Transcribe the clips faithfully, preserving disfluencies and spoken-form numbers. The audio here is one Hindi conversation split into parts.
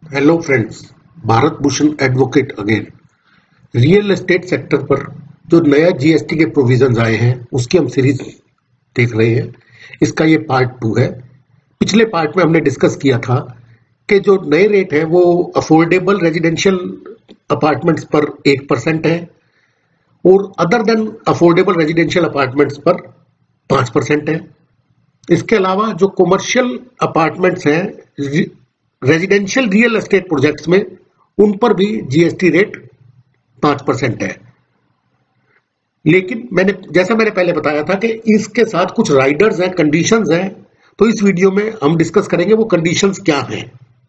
Hello friends, Bharat Bhushan advocate again. Real estate sector पर जो नया जीएसटी के प्रोविजंस आए हैं उसकी हम सीरीज देख रहे हैं। इसका ये पार्ट टू है। पिछले पार्ट में हमने डिस्कस किया था कि जो नए रेट है वो अफोर्डेबल रेजिडेंशियल अपार्टमेंट्स पर एक परसेंट है और other than affordable residential apartments पर पांच परसेंट है। इसके अलावा जो कमर्शियल अपार्टमेंट्स हैं रेजिडेंशियल रियल एस्टेट प्रोजेक्ट्स में, उन पर भी जीएसटी रेट पांच परसेंट है। लेकिन मैंने जैसा मैंने पहले बताया था कि इसके साथ कुछ राइडर्स हैं, कंडीशंस हैं, तो इस वीडियो में हम डिस्कस करेंगे वो कंडीशंस क्या हैं।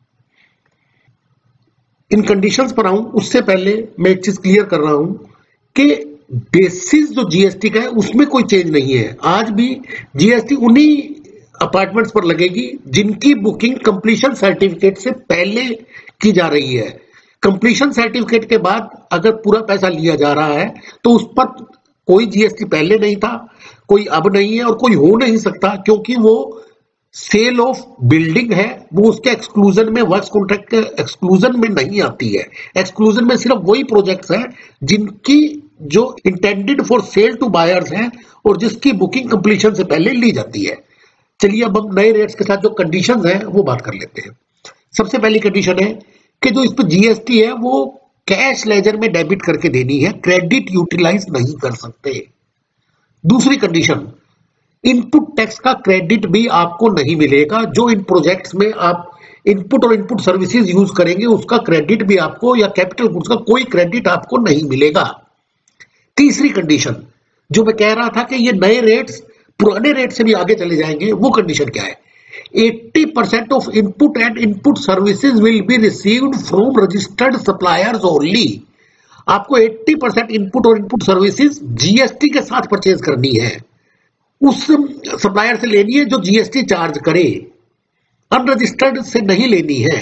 इन कंडीशंस पर आऊं उससे पहले मैं एक चीज क्लियर कर रहा हूं कि बेसिस जो जीएसटी का है उसमें कोई चेंज नहीं है। आज भी जीएसटी उन्हीं अपार्टमेंट्स पर लगेगी जिनकी बुकिंग कंप्लीशन सर्टिफिकेट से पहले की जा रही है। कंप्लीशन सर्टिफिकेट के बाद अगर पूरा पैसा लिया जा रहा है तो उस पर कोई जीएसटी पहले नहीं था, कोई अब नहीं है और कोई हो नहीं सकता, क्योंकि वो सेल ऑफ बिल्डिंग है, वो उसके एक्सक्लूजन में, वर्क्स कॉन्ट्रैक्ट के एक्सक्लूजन में नहीं आती है। एक्सक्लूजन में सिर्फ वही प्रोजेक्ट्स हैं जिनकी जो intended for sale to buyers हैं और जिसकी बुकिंग कंप्लीशन से पहले ली जाती है। चलिए अब हम नए रेट्स के साथ जो कंडीशंस हैं वो बात कर लेते हैं। सबसे पहली कंडीशन है कि जो इस पर जीएसटी है वो कैश लेजर में डेबिट करके देनी है, क्रेडिट यूटिलाइज नहीं कर सकते। दूसरी कंडीशन, इनपुट टैक्स का क्रेडिट भी आपको नहीं मिलेगा। जो इन प्रोजेक्ट्स में आप इनपुट और इनपुट सर्विसेज यूज करेंगे उसका क्रेडिट भी आपको, या कैपिटल गुड्स का कोई क्रेडिट आपको नहीं मिलेगा। तीसरी कंडीशन, जो मैं कह रहा था कि ये नए रेट्स पुराने रेट से भी आगे चले जाएंगे, वो कंडीशन क्या है? अस्सी percent of input and input services will be received from registered suppliers only. आपको अस्सी परसेंट इनपुट और इनपुट सर्विसेज जीएसटी के साथ परचेज करनी है, उस सप्लायर से लेनी है जो जीएसटी चार्ज करे, अनरजिस्टर्ड से नहीं लेनी है।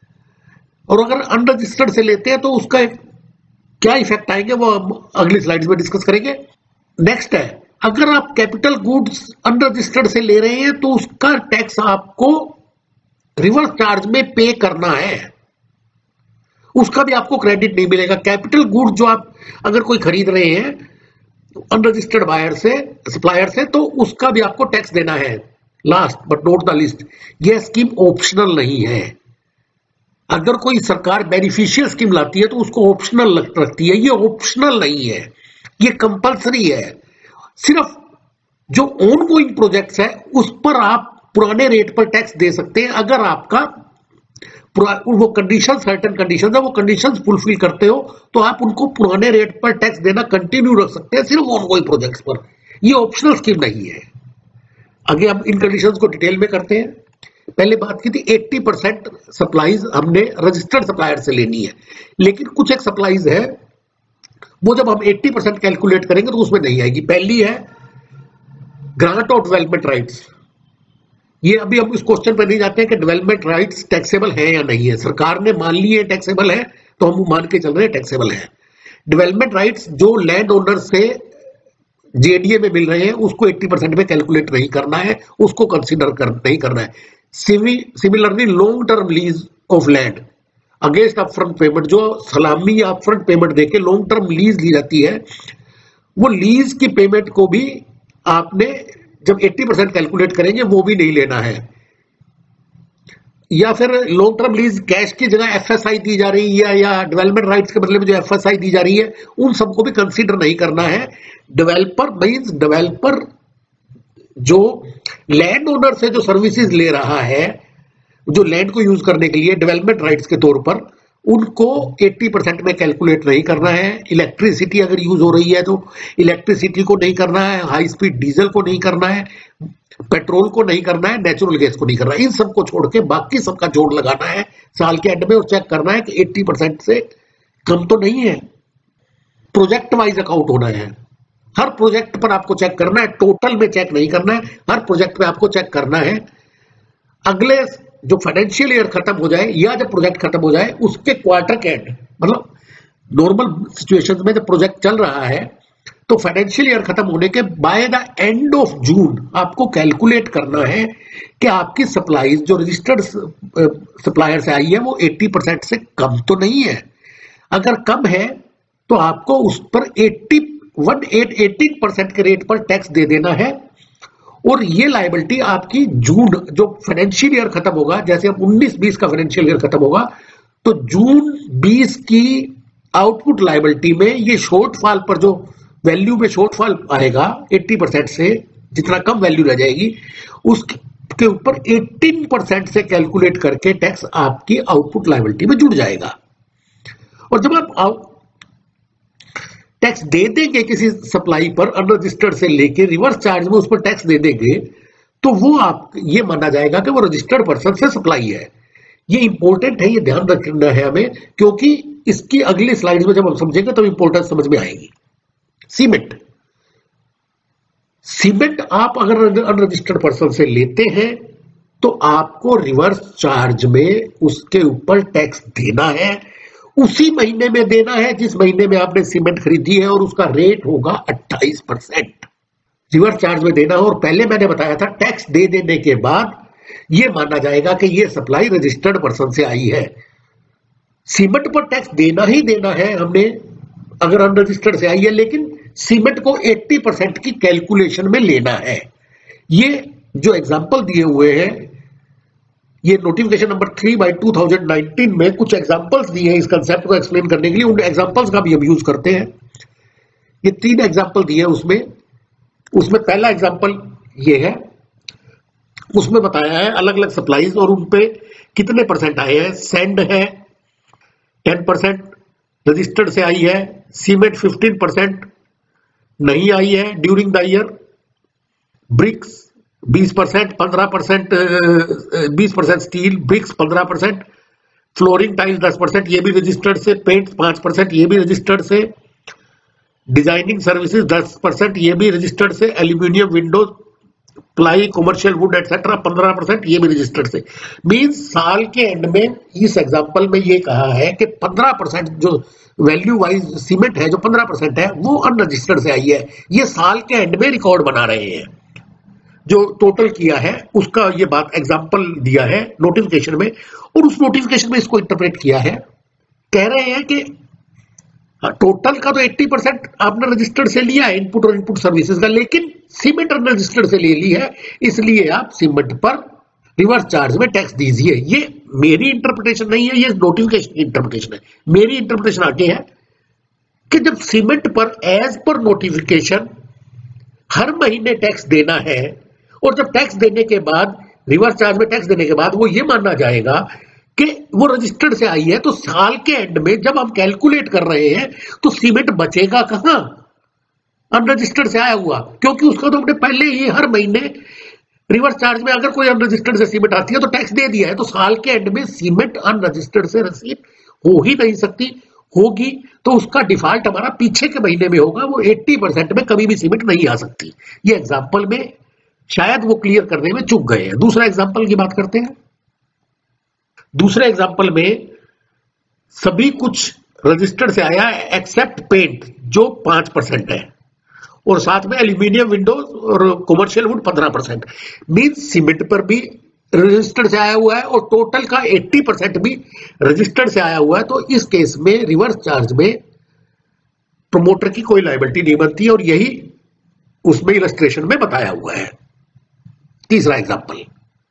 और अगर अनरजिस्टर्ड से लेते हैं तो उसका क्या इफेक्ट आएंगे वो हम अगली स्लाइड्स में डिस्कस करेंगे। नेक्स्ट है, अगर आप कैपिटल गुड्स अनरजिस्टर्ड से ले रहे हैं तो उसका टैक्स आपको रिवर्स चार्ज में पे करना है, उसका भी आपको क्रेडिट नहीं मिलेगा। कैपिटल गुड्स जो आप अगर कोई खरीद रहे हैं अनरजिस्टर्ड बायर से, सप्लायर से, तो उसका भी आपको टैक्स देना है। Last but not the list, यह स्कीम ऑप्शनल नहीं है। अगर कोई सरकार बेनिफिशियल स्कीम लाती है तो उसको ऑप्शनल रखती है, ये ऑप्शनल नहीं है, ये कंपल्सरी है। सिर्फ जो ऑन गोइंग प्रोजेक्ट्स है उस पर आप पुराने रेट पर टैक्स दे सकते हैं अगर आपका वो कंडीशन, सर्टेन कंडीशन है, वो कंडीशंस फुलफिल करते हो तो आप उनको पुराने रेट पर टैक्स देना कंटिन्यू रख सकते हैं, सिर्फ ऑन गोइंग प्रोजेक्ट्स पर। ये ऑप्शनल स्कीम नहीं है। आगे हम इन कंडीशंस को डिटेल में करते हैं। पहले बात की थी अस्सी परसेंट सप्लाईज हमने रजिस्टर्ड सप्लायर से लेनी है, लेकिन कुछ एक सप्लाईज है वो जब हम अस्सी परसेंट कैलकुलेट करेंगे तो उसमें नहीं आएगी। पहली है ग्रांट ऑफ डेवलपमेंट राइट्स। ये अभी हम इस क्वेश्चन पर नहीं जाते हैं कि डेवलपमेंट राइट्स टैक्सेबल है या नहीं है। सरकार ने मान ली है टैक्सेबल है तो हम मान के चल रहे हैं टैक्सेबल है। डेवलपमेंट राइट्स जो लैंड ओनर से जेडीए में मिल रहे हैं उसको अस्सी परसेंट में कैलकुलेट नहीं करना है, उसको कंसिडर कर नहीं करना है। Similarly long term lease of land against upfront payment, जो सलामी या अपफ्रंट पेमेंट देके लॉन्ग टर्म लीज ली जाती है, वो लीज की पेमेंट को भी आपने जब अस्सी परसेंट कैलकुलेट करेंगे वो भी नहीं लेना है। या फिर लॉन्ग टर्म लीज कैश की जगह एफएसआई दी जा रही है या डेवलपमेंट राइट्स के बदले में जो एफएसआई दी जा रही है, उन सबको भी कंसीडर नहीं करना है। डेवलपर मींस डेवलपर जो लैंड ओनर से जो सर्विसेज ले रहा है, जो लैंड को यूज करने के लिए डेवलपमेंट राइट्स के तौर पर, उनको अस्सी परसेंट में कैलकुलेट नहीं करना है। इलेक्ट्रिसिटी अगर यूज हो रही है तो इलेक्ट्रिसिटी को नहीं करना है, हाई स्पीड डीजल को नहीं करना है, पेट्रोल को नहीं करना है, नेचुरल गैस को नहीं करना है। इन सबको छोड़ के बाकी सबका जोड़ लगाना है साल के एंड में और चेक करना है कि अस्सी परसेंट से कम तो नहीं है। प्रोजेक्ट वाइज अकाउंट होना है, हर प्रोजेक्ट पर आपको चेक करना है, टोटल में चेक नहीं करना है, हर प्रोजेक्ट पे आपको चेक करना है। अगले जो फाइनेंशियल ईयर खत्म हो जाए या जब प्रोजेक्ट खत्म हो जाए उसके क्वार्टर के एंड, मतलब नॉर्मल सिचुएशंस में जब प्रोजेक्ट चल रहा है तो फाइनेंशियल ईयर खत्म होने के by the end of June आपको कैलकुलेट करना है कि आपकी सप्लाईज जो रजिस्टर्ड सप्लायर से आई है वो अस्सी परसेंट से कम तो नहीं है। अगर कम है तो आपको उस पर अस्सी अठारह परसेंट के रेट पर टैक्स दे देना है। और ये लायबिलिटी आपकी जून जो फाइनेंशियल ईयर खत्म होगा, जैसे अब उन्नीस बीस का फाइनेंशियल ईयर खत्म होगा तो जून बीस की आउटपुट लायबिलिटी में ये शॉर्टफॉल पर जो वैल्यू में शॉर्टफॉल आएगा अस्सी परसेंट से जितना कम वैल्यू रह जाएगी उसके ऊपर अठारह परसेंट से कैलकुलेट करके टैक्स आपकी आउटपुट लायबिलिटी में जुड़ जाएगा। और जब आप टैक्स दे देंगे किसी सप्लाई पर अनरजिस्टर्ड से लेके रिवर्स चार्ज में उस पर टैक्स दे देंगे तो वो आप ये माना जाएगा कि वो रजिस्टर्ड पर्सन से सप्लाई है। ये इंपॉर्टेंट है, ये ध्यान रखना है हमें, क्योंकि इसकी अगली स्लाइड्स में जब हम समझेंगे तब इंपॉर्टेंस समझ में आएगी। सीमेंट सीमेंट आप अगर अनरजिस्टर्ड पर्सन से लेते हैं तो आपको रिवर्स चार्ज में उसके ऊपर टैक्स देना है, उसी महीने में देना है जिस महीने में आपने सीमेंट खरीदी है, और उसका रेट होगा अट्ठाईस परसेंट रिवर्स चार्ज में देना है। और पहले मैंने बताया था टैक्स दे देने के बाद यह माना जाएगा कि यह सप्लाई रजिस्टर्ड पर्सन से आई है। सीमेंट पर टैक्स देना ही देना है हमने अगर अनरजिस्टर्ड से आई है, लेकिन सीमेंट को अस्सी परसेंट की कैलकुलेशन में लेना है। ये जो एग्जांपल दिए हुए हैं, ये notification number three by two thousand nineteen में कुछ एग्जांपल्स दिए हैं इस कंसेप्ट को एक्सप्लेन करने के लिए, उन एग्जांपल्स का भी हम यूज करते हैं। ये तीन एग्जांपल दिए हैं उसमें उसमें पहला एग्जांपल ये है, उसमें बताया है अलग अलग सप्लाईज और उन पे कितने परसेंट आए हैं। सैंड है टेन परसेंट रजिस्टर्ड से आई है, सीमेंट फिफ्टीन परसेंट नहीं आई है ड्यूरिंग द ईयर, ब्रिक्स बीस परसेंट, पंद्रह परसेंट बीस परसेंट स्टील, ब्रिक्स पंद्रह परसेंट, फ्लोरिंग टाइल्स दस परसेंट ये भी रजिस्टर्ड से, पेंट पांच परसेंट ये भी रजिस्टर्ड से, डिजाइनिंग सर्विसेज दस परसेंट ये भी रजिस्टर्ड से, aluminium windows, ply, commercial wood etcetera पंद्रह परसेंट ये भी रजिस्टर्ड से। मींस साल के एंड में इस एग्जांपल में ये कहा है कि पंद्रह परसेंट जो वैल्यू वाइज सीमेंट है जो पंद्रह परसेंट है वो अनरजिस्टर्ड से आई है। ये साल के एंड में रिकॉर्ड बना रहे हैं, जो टोटल किया है उसका ये बात एग्जांपल दिया है नोटिफिकेशन में, और उस नोटिफिकेशन में इसको इंटरप्रेट किया है। कह रहे हैं कि टोटल का तो अस्सी परसेंट आपने रजिस्टर्ड से लिया है इनपुट और इनपुट सर्विसेज का, लेकिन सीमेंट अनरजिस्टर्ड से ले ली है, इसलिए आप सीमेंट पर रिवर्स चार्ज में टैक्स दीजिए। ये मेरी इंटरप्रिटेशन नहीं है, ये नोटिफिकेशन की इंटरप्रिटेशन है। मेरी इंटरप्रिटेशन आगे है कि जब सीमेंट पर एज पर नोटिफिकेशन हर महीने टैक्स देना है, और जब टैक्स देने के बाद रिवर्स चार्ज में टैक्स देने के बाद वो ये मानना जाएगा कि वो रजिस्टर्ड से आई है, तो साल के एंड में जब हम कैलकुलेट कर रहे हैं तो सीमेंट बचेगा कहां अनरजिस्टर्ड से आया हुआ, क्योंकि उसका तो हमने पहले ही हर महीने रिवर्स चार्ज में अगर कोई अनरजिस्टर्ड से सीमेंट आती है तो टैक्स दे दिया है। तो साल के एंड में सीमेंट अनरजिस्टर्ड से रिसीव हो ही नहीं सकती, होगी तो उसका डिफॉल्ट हमारा पीछे के महीने में होगा, वो अस्सी परसेंट में कभी भी सीमेंट नहीं आ सकती। ये एग्जांपल में शायद वो क्लियर करने में चूक गए हैं। दूसरा एग्जांपल की बात करते हैं। दूसरे एग्जांपल में सभी कुछ रजिस्टर्ड से आया है एक्सेप्ट पेंट जो पांच परसेंट है, और साथ में एल्यूमिनियम विंडोज और कमर्शियल वुड पंद्रह परसेंट। मींस सीमेंट पर भी रजिस्टर्ड से आया हुआ है और टोटल का अस्सी परसेंट भी रजिस्टर्ड से आया हुआ है। तो इस केस में रिवर्स चार्ज में प्रमोटर की कोई लायबिलिटी नहीं बनती, और यही उसमें इलस्ट्रेशन में बताया हुआ है। तीसरा एग्जांपल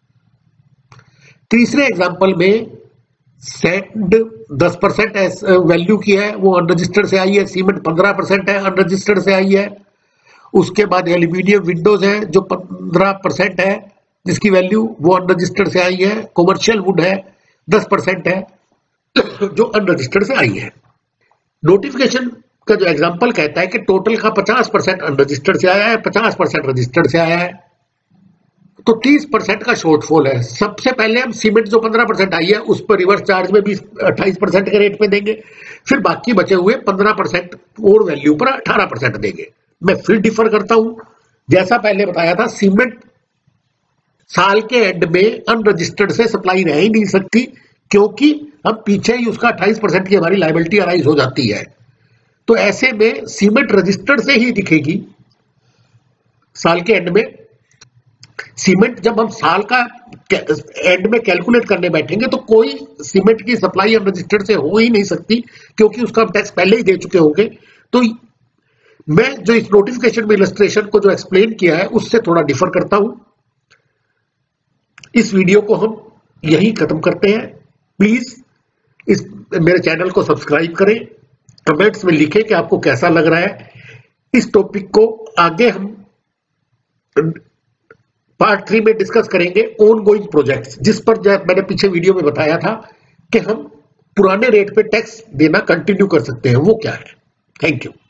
तीसरे एग्जांपल में सैंड दस परसेंट वैल्यू की है, वो अनरजिस्टर्ड से आई है। सीमेंट पंद्रह परसेंट है, अनरजिस्टर्ड से आई है। उसके बाद एल्यूमिनियम विंडोज है जो पंद्रह परसेंट है, जिसकी वैल्यू वो अनरजिस्टर्ड से आई है। कमर्शियल वुड है दस परसेंट है जो अनरजिस्टर्ड से आई है। नोटिफिकेशन का जो एग्जांपल कहता है कि टोटल का पचास परसेंट अनरजिस्टर्ड से आया है, पचास परसेंट रजिस्टर्ड से आया है, तो तीस परसेंट का शॉर्टफॉल है। सबसे पहले हम सीमेंट जो पंद्रह परसेंट आई है उस पर रिवर्स चार्ज में बीस अट्ठाईस परसेंट के रेट पे देंगे, फिर बाकी बचे हुए पंद्रह परसेंट और वैल्यू पर अठारह परसेंट देंगे। मैं फिर डिफर करता हूं, जैसा पहले बताया था सीमेंट साल के एंड में अनरजिस्टर्ड से सप्लाई रह ही नहीं सकती, क्योंकि अब पीछे ही उसका अट्ठाईस परसेंट की हमारी लायबिलिटी अराइज हो जाती है। तो ऐसे में सीमेंट रजिस्टर्ड से ही दिखेगी साल के एंड में। सीमेंट जब हम साल का एंड में कैलकुलेट करने बैठेंगे तो कोई सीमेंट की सप्लाई हम रजिस्टर्ड से हो ही नहीं सकती, क्योंकि उसका हम टैक्स पहले ही दे चुके होंगे। तो मैं जो इस नोटिफिकेशन में इलस्ट्रेशन को जो एक्सप्लेन किया है उससे थोड़ा डिफर करता हूं। इस वीडियो को हम यहीं खत्म करते हैं। प्लीज इस मेरे चैनल को सब्सक्राइब करें, कमेंट्स में लिखें कि आपको कैसा लग रहा है। इस टॉपिक को आगे हम पार्ट थ्री में डिस्कस करेंगे, ऑन गोइंग प्रोजेक्ट्स, जिस पर मैंने पीछे वीडियो में बताया था कि हम पुराने रेट पे टैक्स देना कंटिन्यू कर सकते हैं, वो क्या है। Thank you.